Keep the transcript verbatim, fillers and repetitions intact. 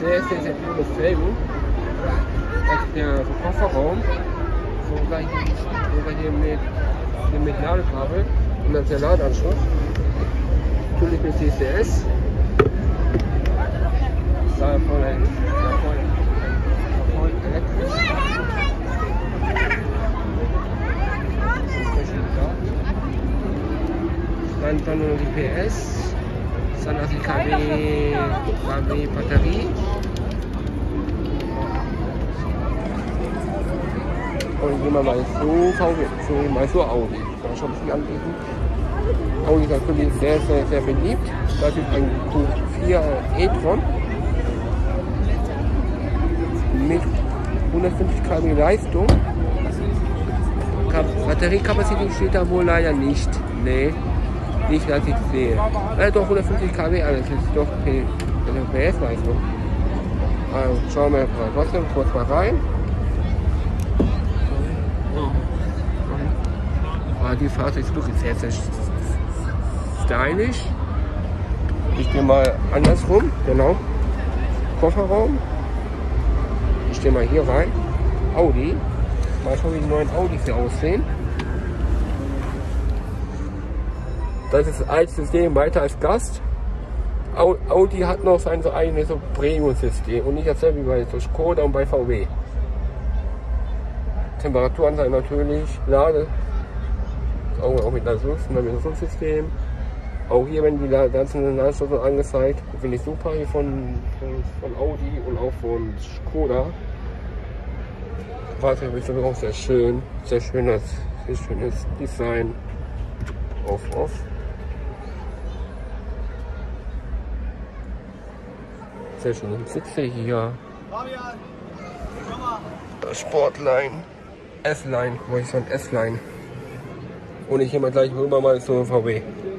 sehr, sehr, sehr coole Felgen. Das ist der so Kofferraum. Sogar hier, sogar hier mit, hier mit Ladekabel und dann der Ladeanschluss. Natürlich mit C C S. Da voll, da voll, da voll elektrisch. Dann, dann noch die P S. Dann noch die K W, K W Batterie. Und gehen wir mal zu V W, zu, mal zu Audi. Mal schon ein bisschen anbieten. Audi ist natürlich sehr, sehr, sehr beliebt. Das ist ein Q vier e-tron mit hundertfünfzig Kilowatt Leistung. Batteriekapazität steht da wohl leider nicht. Nee, nicht, dass ich sehe. Äh, doch hundertfünfzig Kilowatt, alles ist doch P S-Leistung. Also schauen wir mal trotzdem kurz mal rein. Ah, die Fahrzeuglook ist sehr, sehr stylisch. Ich gehe mal andersrum, genau. Kofferraum. Ich stehe mal hier rein. Audi. Mal schauen, wie die neuen Audis hier aussehen. Das ist als System weiter als Gast. Audi hat noch sein so eigenes so Premium-System und nicht dasselbe wie bei so Skoda und bei V W. Temperaturanzeige natürlich, Lade. Auch, auch mit einem System. Auch hier werden die ganzen Ladestoffe angezeigt. Finde ich super hier von, von, von Audi und auch von Skoda. Fahrzeug ist auch sehr schön, sehr schönes, sehr schönes Design. Off, off. Sehr schöne Sitze hier. Das Sportline, S-Line, wo ich so ein S-Line. Und ich gehe mal gleich rüber mal zu V W.